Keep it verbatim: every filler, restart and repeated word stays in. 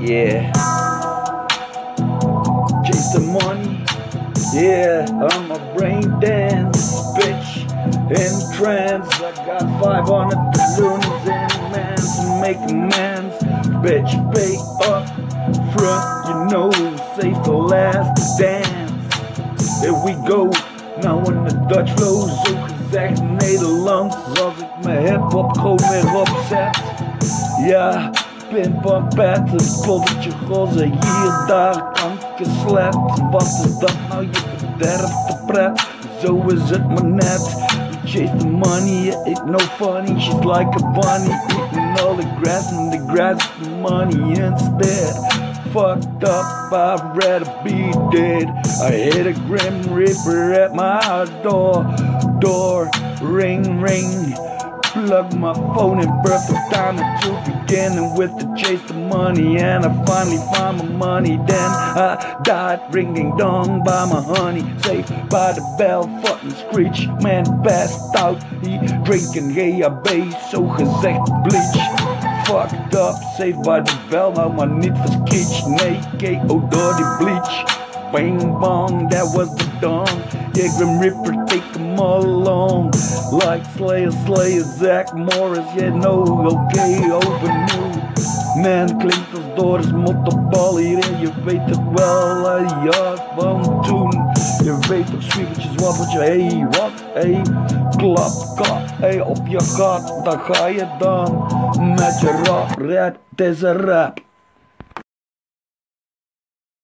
Yeah. Chase the money. Yeah, I'm a brain dance, bitch, in trance. I got five hundred balloons in mans, make amends, bitch, pay up front, you know, save the last dance. Here we go, nou in de Dutch flow, zo gezegd Nederlands, als ik mijn hip-hop gewoon weer opzet. Ja, pimp on pet, een polletje roze, hier, daar, kankerslet. Wat is dat nou, je bederft de pret, zo is het maar net. You chase the money, it ain't no funny, she's like a bunny, eating all the grass, and the grass is the money instead. Fucked up, I'd rather be dead. I hit a grim reaper at my door, door, ring, ring. Plug my phone in perfect timing to beginning with the chase the money, and I finally find my money. Then I died ringing dong by my honey, saved by the bell, fucking screech. Man passed out, he drinking G H B, zo gezegd bleach. Fucked up, saved by the bell, nou maar niet verskietst. Nee, K O door die bleach. Bang bong, that was the dawn. Yeah, Grim Reaper, take them all along. Like Slayer, Slayer, Zach Morris, yeah, no, okay, overnieuw. Man, klinkt als Doris Motterbal hierin, je weet toch wel, uh, ja, van toen. Je weet toch, zwiebertjes, wappeltje, hey, wat, hey, klap, klap, hey, op je gat, daar ga je dan. Met je rap, red, het is een rap.